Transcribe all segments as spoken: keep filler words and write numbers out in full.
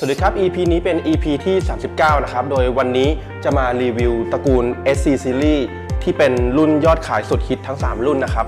สวัสดีครับ อี พี นี้เป็น อี พี ที่ สามสิบเก้า นะครับโดยวันนี้จะมารีวิวตระกูล เอส ซี Series ที่เป็นรุ่นยอดขายสุดฮิตทั้ง สาม รุ่นนะครับ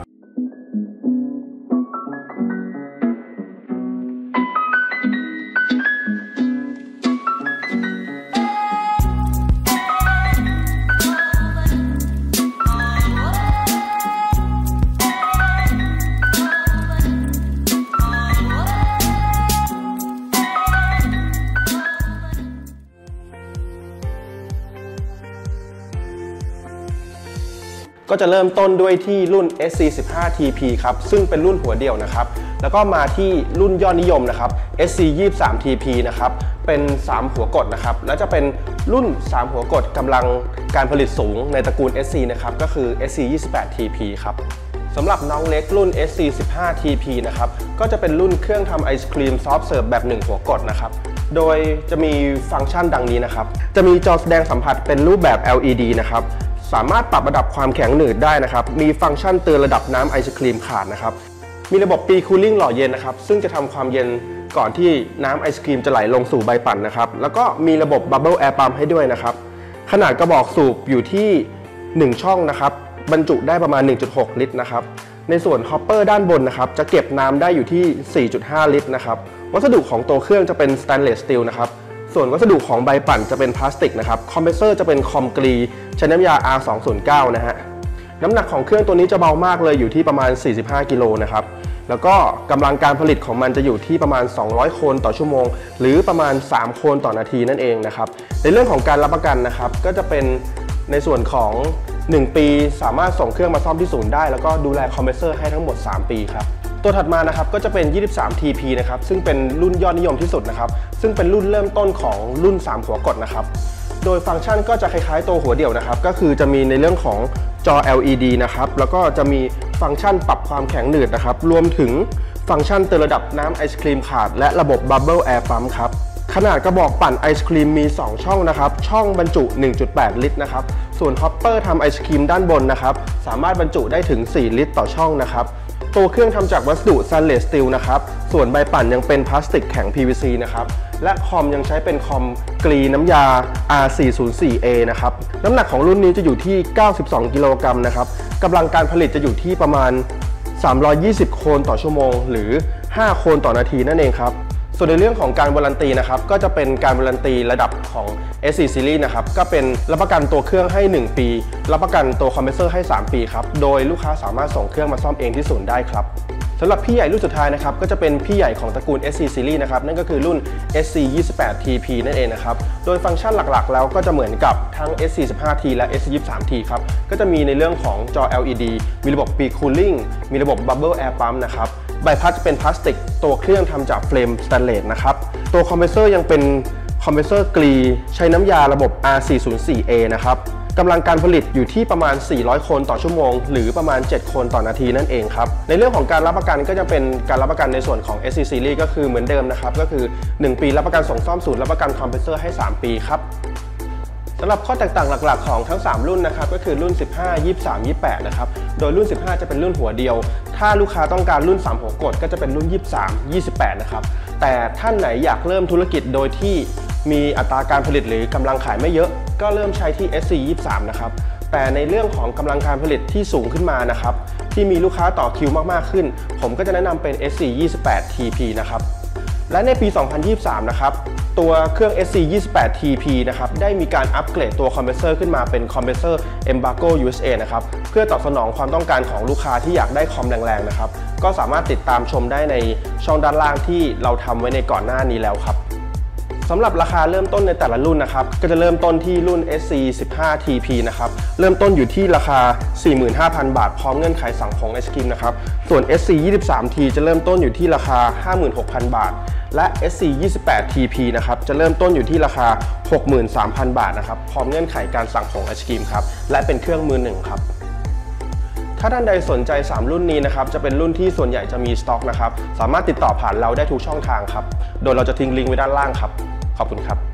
ก็จะเริ่มต้นด้วยที่รุ่น เอส ซี สิบห้า ที พี ครับซึ่งเป็นรุ่นหัวเดี่ยวนะครับแล้วก็มาที่รุ่นยอดนิยมนะครับ เอส ซี ยี่สิบสาม ที พี นะครับเป็นสามหัวกดนะครับและจะเป็นรุ่นสามหัวกดกำลังการผลิตสูงในตระกูล เอส ซี นะครับก็คือ เอส ซี ยี่สิบแปด ที พี ครับสำหรับน้องเล็กรุ่น เอส ซี สิบห้า ที พี นะครับก็จะเป็นรุ่นเครื่องทำไอศครีมซอฟต์เสิร์ฟแบบหนึ่งหัวกดนะครับโดยจะมีฟังก์ชันดังนี้นะครับจะมีจอแสดงสัมผัสเป็นรูปแบบ แอล อี ดี นะครับสามารถปรับระดับความแข็งหนืดได้นะครับมีฟังก์ชันเตือนระดับน้ำไอศครีมขาดนะครับมีระบบปีคูลิ่งหล่อเย็นนะครับซึ่งจะทำความเย็นก่อนที่น้ำไอศครีมจะไหลลงสู่ใบปั่นนะครับแล้วก็มีระบบบับเบิลแอร์ปั๊มให้ด้วยนะครับขนาดกระบอกสูบอยู่ที่หนึ่งช่องนะครับบรรจุได้ประมาณ หนึ่งจุดหก ลิตรนะครับในส่วนฮอปเปอร์ด้านบนนะครับจะเก็บน้ำได้อยู่ที่ สี่จุดห้า ลิตรนะครับวัสดุของตัวเครื่องจะเป็นสแตนเลสสตีลนะครับส่วนวัสดุของใบปั่นจะเป็นพลาสติกนะครับคอมเพรสเซอร์จะเป็นคอมกรีใช้น้ำยา อาร์ สองศูนย์เก้า นะฮะน้ำหนักของเครื่องตัวนี้จะเบามากเลยอยู่ที่ประมาณสี่สิบห้ากิโลนะครับแล้วก็กำลังการผลิตของมันจะอยู่ที่ประมาณสองร้อยโคนต่อชั่วโมงหรือประมาณสามโคนต่อนาทีนั่นเองนะครับในเรื่องของการรับประกันนะครับก็จะเป็นในส่วนของหนึ่งปีสามารถส่งเครื่องมาซ่อมที่ศูนย์ได้แล้วก็ดูแลคอมเพรสเซอร์ให้ทั้งหมดสามปีครับตัวถัดมานะครับก็จะเป็น ยี่สิบสาม ที พี นะครับซึ่งเป็นรุ่นยอดนิยมที่สุดนะครับซึ่งเป็นรุ่นเริ่มต้นของรุ่นสามหัวกดนะครับโดยฟังก์ชันก็จะคล้ายๆตัวหัวเดี่ยวนะครับก็คือจะมีในเรื่องของจอ แอล อี ดี นะครับแล้วก็จะมีฟังก์ชันปรับความแข็งหนืดนะครับรวมถึงฟังก์ชันเตือนระดับน้ำไอศครีมขาดและระบบบับเบิลแอร์ปั๊มครับขนาดกระบอกปั่นไอศครีมมีสองช่องนะครับช่องบรรจุ หนึ่งจุดแปด ลิตรนะครับส่วนฮอปเปอร์ทำไอศครีมด้านบนนะครับสามารถบรรจุได้ถึงสี่ลิตรต่อช่องนะครับตัวเครื่องทำจากวัสดุสแตนเลสสตีลนะครับส่วนใบปั่นยังเป็นพลาสติกแข็ง พี วี ซี นะครับและคอมยังใช้เป็นคอมกรีน้ำยา อาร์ สี่ศูนย์สี่ เอ นะครับน้ำหนักของรุ่นนี้จะอยู่ที่เก้าสิบสองกิโลกรัมนะครับกำลังการผลิตจะอยู่ที่ประมาณสามร้อยยี่สิบโคนต่อชั่วโมงหรือห้าโคนต่อนาทีนั่นเองครับส่วนในเรื่องของการวารันตีนะครับก็จะเป็นการวารันตีระดับของ เอส ซี Series นะครับก็เป็นรับประกันตัวเครื่องให้หนึ่งปีรับประกันตัวคอมเพรสเซอร์ให้สามปีครับโดยลูกค้าสามารถส่งเครื่องมาซ่อมเองที่ศูนย์ได้ครับสำหรับพี่ใหญ่รุ่นสุดท้ายนะครับก็จะเป็นพี่ใหญ่ของตระกูล เอส ซี Series นะครับนั่นก็คือรุ่น เอส ซี ยี่สิบแปด ที พี นั่นเองนะครับโดยฟังก์ชันหลักๆแล้วก็จะเหมือนกับทั้ง เอส ซี สิบห้า ที และ เอส ซี ยี่สิบสาม ที ครับก็จะมีในเรื่องของจอ แอล อี ดี มีระบบปีคูลิ่งมีระบบบับเบิลแอร์ปั๊มนะครับใบพัดจะเป็นพลาสติกตัวเครื่องทำจากเฟรมสแตนเลสนะครับตัวคอมเพรสเซอร์ยังเป็นคอมเพรสเซอร์กรีใช้น้ำยาระบบ อาร์ สี่ศูนย์สี่ เอ นะครับกำลังการผลิตอยู่ที่ประมาณสี่ร้อยโคนต่อชั่วโมงหรือประมาณเจ็ดโคนต่อนาทีนั่นเองครับในเรื่องของการรับประกันก็จะเป็นการรับประกันในส่วนของ เอส ซี Series ก็คือเหมือนเดิมนะครับก็คือหนึ่งปีรับประกันส่งซ่อมศูนย์รับประกันคอมเพรสเซอร์ให้สามปีครับสำหรับข้อแตกต่างหลักๆของทั้งสามรุ่นนะครับก็คือรุ่นสิบห้า ยี่สิบสาม ยี่สิบแปดนะครับโดยรุ่นสิบห้าจะเป็นรุ่นหัวเดียวถ้าลูกค้าต้องการรุ่นสามหัวกดก็จะเป็นรุ่นยี่สิบสาม ยี่สิบแปดนะครับแต่ท่านไหนอยากเริ่มธุรกิจโดยที่มีอัตราการผลิตหรือกำลังขายไม่เยอะก็เริ่มใช้ที่ เอส ซี ยี่สิบสามนะครับแต่ในเรื่องของกำลังการผลิตที่สูงขึ้นมานะครับที่มีลูกค้าต่อคิวมากๆขึ้นผมก็จะแนะนำเป็น เอส ซี ยี่สิบแปด ที พี นะครับและในปี สองพันยี่สิบสาม นะครับตัวเครื่อง เอส ซี ยี่สิบแปด ที พี นะครับได้มีการอัปเกรดตัวคอมเพรสเซอร์ขึ้นมาเป็นคอมเพรสเซอร์ Embargo ยู เอส เอ นะครับเพื่อตอบสนองความต้องการของลูกค้าที่อยากได้คอมแรงๆนะครับก็สามารถติดตามชมได้ในช่องด้านล่างที่เราทำไว้ในก่อนหน้านี้แล้วครับสำหรับราคาเริ่มต้นในแต่ละรุ่นนะครับก็จะเริ่มต้นที่รุ่น เอส ซี สิบห้า ที พี นะครับเริ่มต้นอยู่ที่ราคา สี่หมื่นห้าพัน บาทพร้อมเงื่อนไขสั่งของไอศกรีมนะครับส่วน เอส ซี ยี่สิบสาม ที จะเริ่มต้นอยู่ที่ราคา ห้าหมื่นหกพัน บาทและ เอส ซี ยี่สิบแปด ที พี นะครับจะเริ่มต้นอยู่ที่ราคา หกหมื่นสามพัน บาทนะครับพร้อมเงื่อนไขการสั่งของไอศกรีมครับและเป็นเครื่องมือหนึ่งครับถ้าท่านใดสนใจสามรุ่นนี้นะครับจะเป็นรุ่นที่ส่วนใหญ่จะมีสต็อกนะครับสามารถติดต่อผ่านเราได้ทุกช่องทางครับโดยเราจะทิ้งลิงก์ไว้ด้านล่างครับขอบคุณครับ